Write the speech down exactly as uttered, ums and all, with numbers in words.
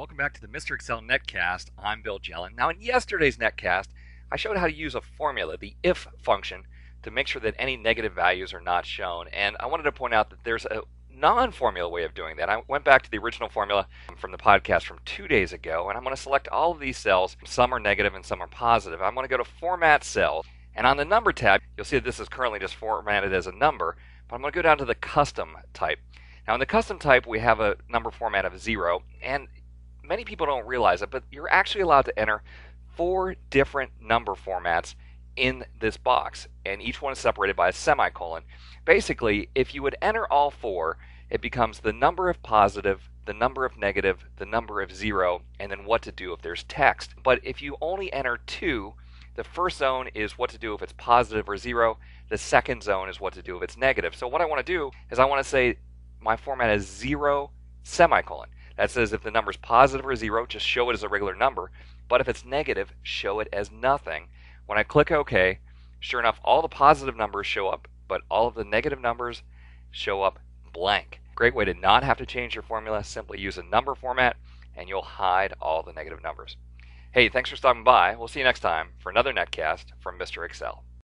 welcome back to the Mister Excel Netcast. I'm Bill Jelen. Now in yesterday's netcast, I showed how to use a formula, the if function, to make sure that any negative values are not shown. And I wanted to point out that there's a non-formula way of doing that. I went back to the original formula from the podcast from two days ago, and I'm going to select all of these cells. Some are negative and some are positive. I'm going to go to Format Cell, and on the Number tab, you'll see that this is currently just formatted as a number, but I'm going to go down to the Custom type. Now in the Custom type, we have a number format of zero, and many people don't realize it, but you're actually allowed to enter four different number formats in this box, and each one is separated by a semicolon. Basically, if you would enter all four, it becomes the number of positive, the number of negative, the number of zero, and then what to do if there's text. But if you only enter two, the first zone is what to do if it's positive or zero. The second zone is what to do if it's negative. So what I want to do is I want to say my format is zero semicolon. That says if the number is positive or zero, just show it as a regular number. But if it's negative, show it as nothing. When I click OK, sure enough, all the positive numbers show up, but all of the negative numbers show up blank. Great way to not have to change your formula. Simply use a number format, and you'll hide all the negative numbers. Hey, thanks for stopping by. We'll see you next time for another netcast from Mister Excel.